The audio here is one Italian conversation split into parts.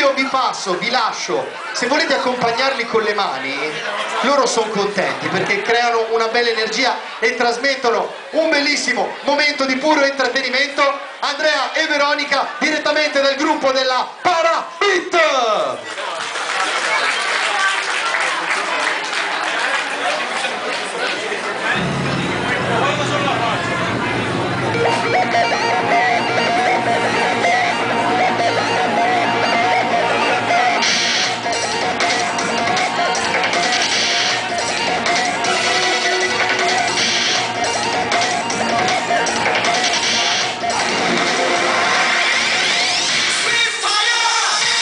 io vi lascio, se volete accompagnarli con le mani, loro sono contenti perché creano una bella energia e trasmettono un bellissimo momento di puro intrattenimento. Andrea e Veronica direttamente dal gruppo della Para Hit. Fire!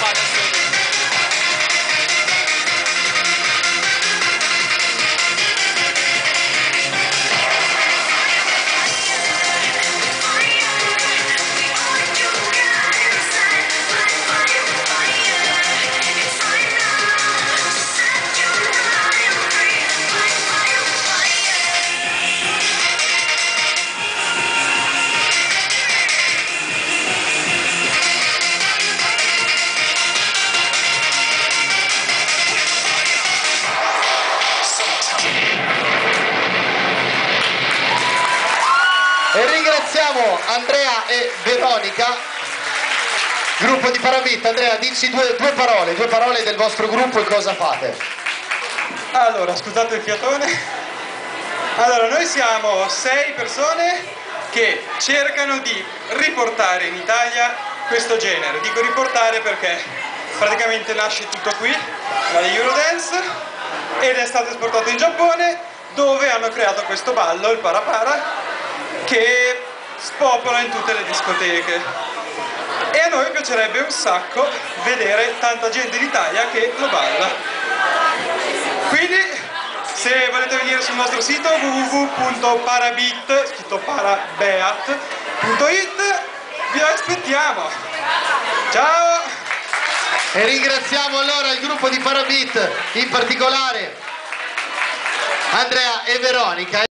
E ringraziamo Andrea e Veronica, gruppo di Parabit. Andrea, dici due parole del vostro gruppo e cosa fate. Allora, scusate il fiatone. Allora, noi siamo 6 persone che cercano di riportare in Italia questo genere. Dico riportare perché praticamente nasce tutto qui, dalle Eurodance, ed è stato esportato in Giappone, dove hanno creato questo ballo, il Parapara, che spopola in tutte le discoteche. E a noi piacerebbe un sacco vedere tanta gente in Italia che lo balla. Quindi, se volete venire sul nostro sito www.parabit, scritto parabeat.it, vi aspettiamo. Ciao! E ringraziamo allora il gruppo di Parabit, in particolare Andrea e Veronica.